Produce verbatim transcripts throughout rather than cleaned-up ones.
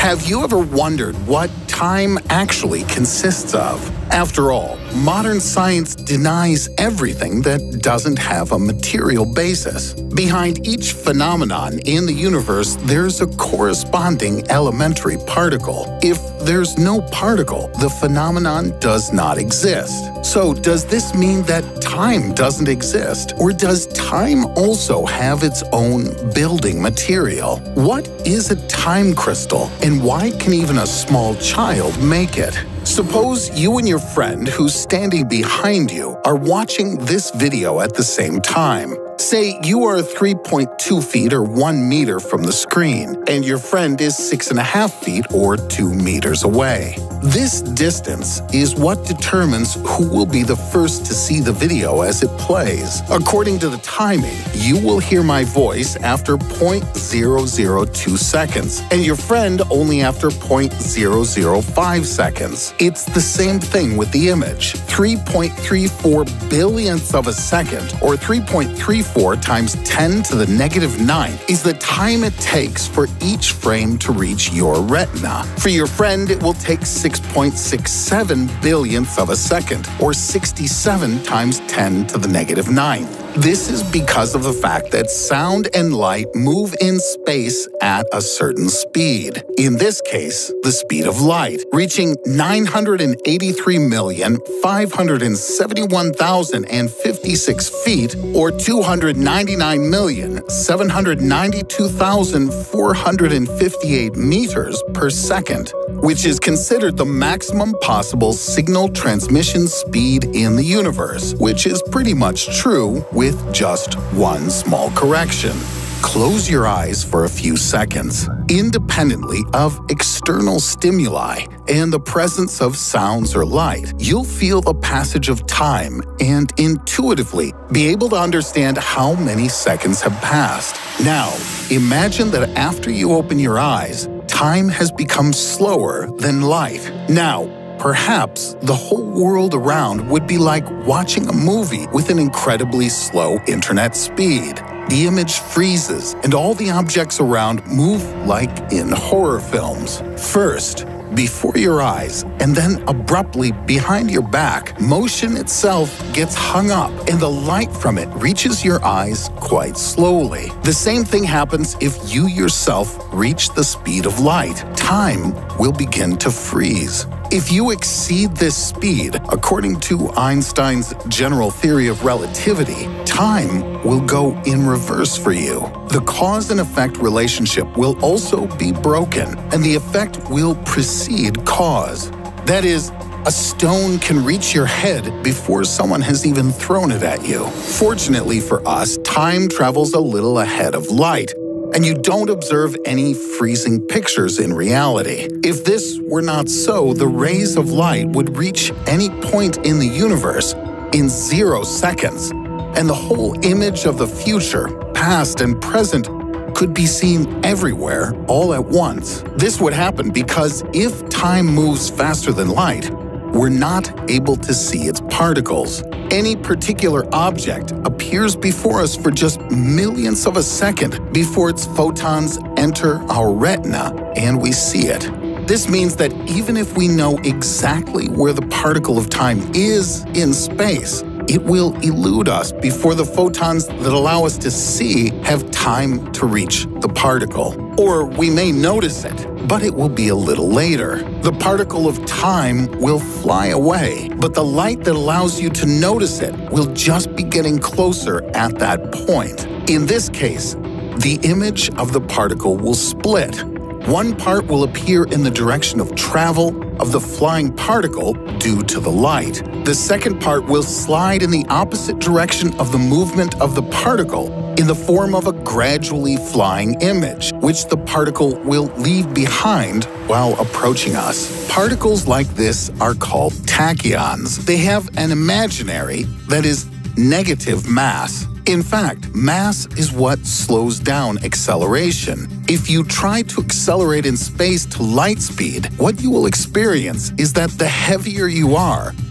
Have you ever wondered what time actually consists of? After all, modern science denies everything that doesn't have a material basis. Behind each phenomenon in the universe, there's a corresponding elementary particle. If there's no particle, the phenomenon does not exist. So, does this mean that time doesn't exist? Or does time also have its own building material? What is a time crystal, and why can even a small child make it? Suppose you and your friend who's standing behind you are watching this video at the same time. Say you are three point two feet or one meter from the screen, and your friend is six and a half feet or two meters away. This distance is what determines who will be the first to see the video as it plays. According to the timing, you will hear my voice after zero point zero zero two seconds, and your friend only after zero point zero zero five seconds. It's the same thing with the image. three point three four billionths of a second, or three point three four times ten to the negative ninth, is the time it takes for each frame to reach your retina. For your friend, it will take six point six seven billionths of a second, or sixty-seven times ten to the negative ninth. This is because of the fact that sound and light move in space at a certain speed. In this case, the speed of light, reaching nine hundred eighty-three million, five hundred seventy-one thousand fifty-six feet, or two hundred ninety-nine million, seven hundred ninety-two thousand four hundred fifty-eight meters per second, which is considered the maximum possible signal transmission speed in the universe, which is pretty much true with just one small correction. Close your eyes for a few seconds. Independently of external stimuli and the presence of sounds or light, you'll feel the passage of time and intuitively be able to understand how many seconds have passed. Now, imagine that after you open your eyes, time has become slower than light. Now, perhaps the whole world around would be like watching a movie with an incredibly slow internet speed. The image freezes, and all the objects around move like in horror films. First, before your eyes, and then abruptly behind your back, motion itself gets hung up, and the light from it reaches your eyes quite slowly. The same thing happens if you yourself reach the speed of light. Time will begin to freeze. If you exceed this speed, according to Einstein's general theory of relativity, time will go in reverse for you. The cause and effect relationship will also be broken, and the effect will precede cause. That is, a stone can reach your head before someone has even thrown it at you. Fortunately for us, time travels a little ahead of light, and you don't observe any freezing pictures in reality. If this were not so, the rays of light would reach any point in the universe in zero seconds, and the whole image of the future, past and present, could be seen everywhere all at once. This would happen because if time moves faster than light, we're not able to see its particles. Any particular object appears before us for just millionths of a second before its photons enter our retina and we see it. This means that even if we know exactly where the particle of time is in space, it will elude us before the photons that allow us to see have time to reach the particle. Or we may notice it, but it will be a little later. The particle of time will fly away, but the light that allows you to notice it will just be getting closer at that point. In this case, the image of the particle will split. One part will appear in the direction of travel of the flying particle due to the light. The second part will slide in the opposite direction of the movement of the particle in the form of a gradually flying image, which the particle will leave behind while approaching us. Particles like this are called tachyons. They have an imaginary, that is, negative mass. In fact, mass is what slows down acceleration. If you try to accelerate in space to light speed, what you will experience is that the heavier you are,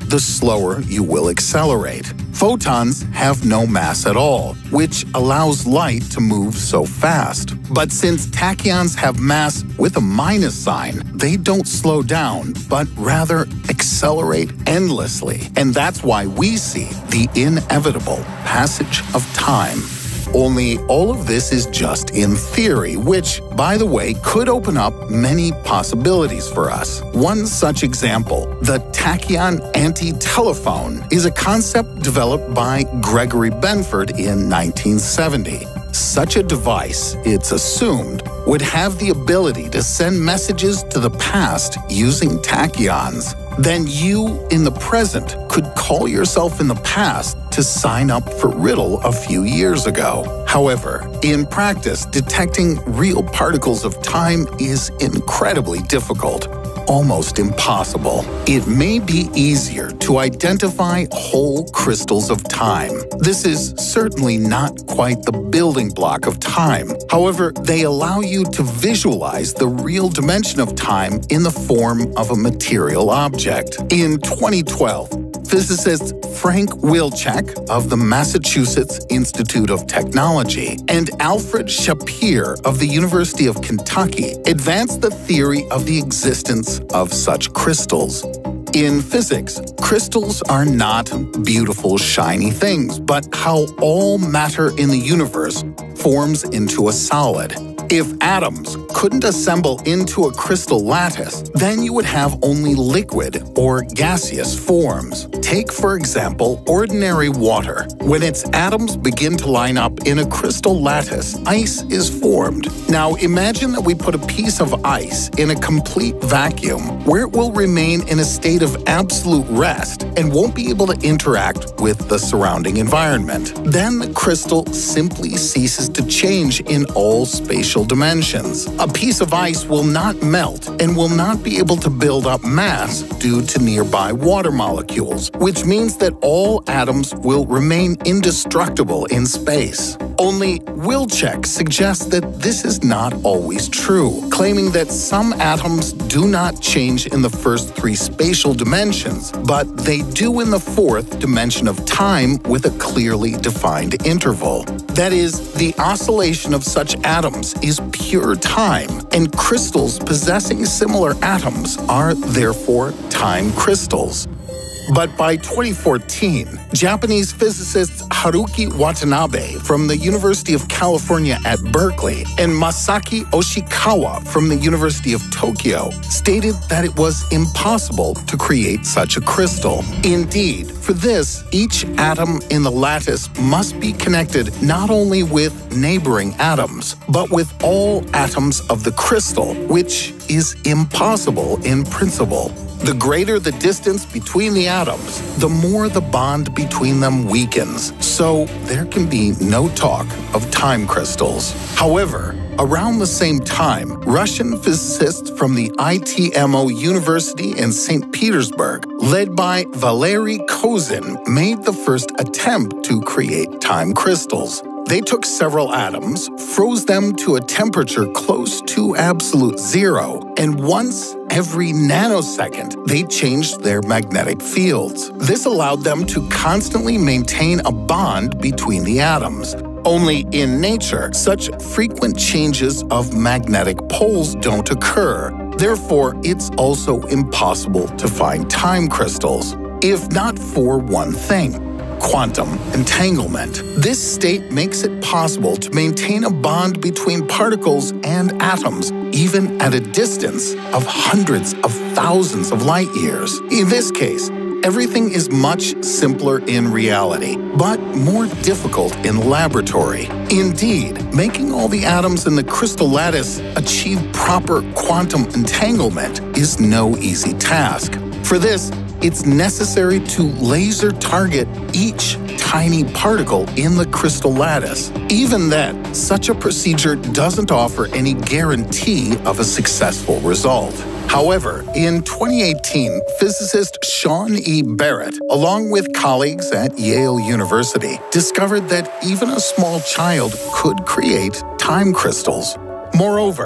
the slower you will accelerate. Photons have no mass at all, which allows light to move so fast. But since tachyons have mass with a minus sign, they don't slow down, but rather accelerate endlessly. And that's why we see the inevitable passage of time. Only all of this is just in theory, which, by the way, could open up many possibilities for us. One such example, the tachyon antitelephone, is a concept developed by Gregory Benford in nineteen seventy. Such a device, it's assumed, would have the ability to send messages to the past using tachyons. Then you, in the present, could call yourself in the past to sign up for Riddle a few years ago. However, in practice, detecting real particles of time is incredibly difficult, almost impossible. It may be easier to identify whole crystals of time. This is certainly not quite the building block of time. However, they allow you to visualize the real dimension of time in the form of a material object. In twenty twelve, physicist Frank Wilczek of the Massachusetts Institute of Technology and Alfred Shapir of the University of Kentucky advanced the theory of the existence of such crystals. In physics, crystals are not beautiful, shiny things, but how all matter in the universe forms into a solid. If atoms couldn't assemble into a crystal lattice, then you would have only liquid or gaseous forms. Take, for example, ordinary water. When its atoms begin to line up in a crystal lattice, ice is formed. Now imagine that we put a piece of ice in a complete vacuum, where it will remain in a state of absolute rest and won't be able to interact with the surrounding environment. Then the crystal simply ceases to change in all spatial dimensions. A piece of ice will not melt and will not be able to build up mass due to nearby water molecules, which means that all atoms will remain indestructible in space. Only Wilczek suggests that this is not always true, claiming that some atoms do not change in the first three spatial dimensions, but they do in the fourth dimension of time with a clearly defined interval. That is, the oscillation of such atoms is pure time, and crystals possessing similar atoms are therefore time crystals. But by twenty fourteen, Japanese physicists Haruki Watanabe from the University of California at Berkeley and Masaki Oshikawa from the University of Tokyo stated that it was impossible to create such a crystal. Indeed, for this, each atom in the lattice must be connected not only with neighboring atoms, but with all atoms of the crystal, which is impossible in principle. The greater the distance between the atoms, the more the bond between them weakens, so there can be no talk of time crystals. However, around the same time, Russian physicists from the I T M O University in Saint Petersburg, led by Valery Kozin, made the first attempt to create time crystals. They took several atoms, froze them to a temperature close to absolute zero, and once every nanosecond, they changed their magnetic fields. This allowed them to constantly maintain a bond between the atoms. Only in nature, such frequent changes of magnetic poles don't occur. Therefore, it's also impossible to find time crystals, if not for one thing: quantum entanglement. This state makes it possible to maintain a bond between particles and atoms, even at a distance of hundreds of thousands of light years. In this case, everything is much simpler in reality, but more difficult in the laboratory. Indeed, making all the atoms in the crystal lattice achieve proper quantum entanglement is no easy task. For this, it's necessary to laser target each tiny particle in the crystal lattice. Even then, such a procedure doesn't offer any guarantee of a successful result. However, in twenty eighteen, physicist Sean E. Barrett, along with colleagues at Yale University, discovered that even a small child could create time crystals. Moreover,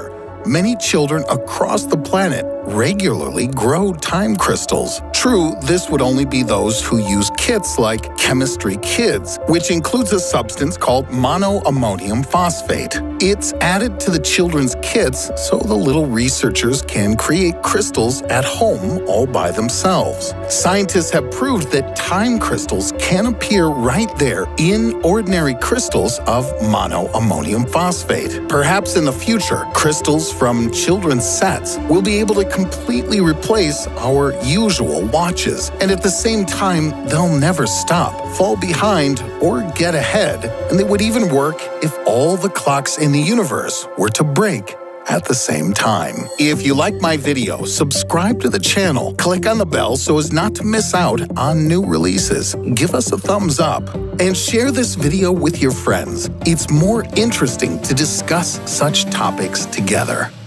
many children across the planet regularly grow time crystals. True, this would only be those who use kits like Chemistry Kids, which includes a substance called monoammonium phosphate. It's added to the children's kits so the little researchers can create crystals at home all by themselves. Scientists have proved that time crystals can appear right there in ordinary crystals of monoammonium phosphate. Perhaps in the future, crystals from children's sets will be able to completely replace our usual watches, and at the same time, they'll never stop, fall behind, or get ahead, and they would even work if all the clocks in the universe were to break at the same time. If you like my video, subscribe to the channel, click on the bell so as not to miss out on new releases, give us a thumbs up, and share this video with your friends. It's more interesting to discuss such topics together.